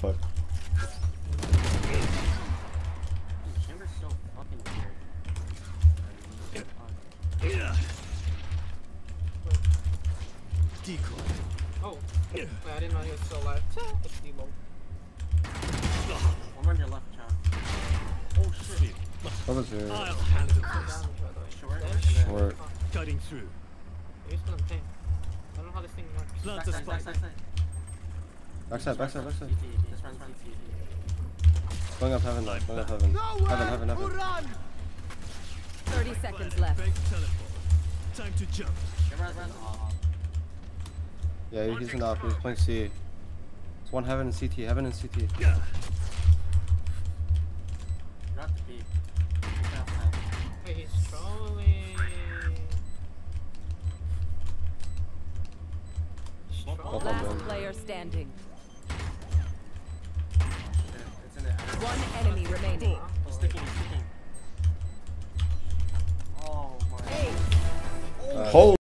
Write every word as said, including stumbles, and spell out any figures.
fuck? Chamber's so fucking weird. Decoy. Oh, wait, I didn't know he was still alive. It's Debo. One on your left, Chop. Oh shit. What was there? I'll handle this. Short. Short. Cutting through. Maybe it's gonna tank. I don't know how this thing works. Plant the Backside, spike. backside, backside. Backside, backside, backside. C T. This runs from C T. Going up heaven, going up heaven. Heaven, heaven, heaven. thirty seconds left. Fake teleport. Time to jump. It runs, runs. Oh. Yeah, he's in up. He's playing C. It's one heaven and C T. Heaven and C T. Yeah. Not the peak. Wait, he's trolling. He's Both trolling. of Last them. player standing. It's in the One enemy remaining. He's sticking, he's sticking. Oh my. Hey. Uh, Holy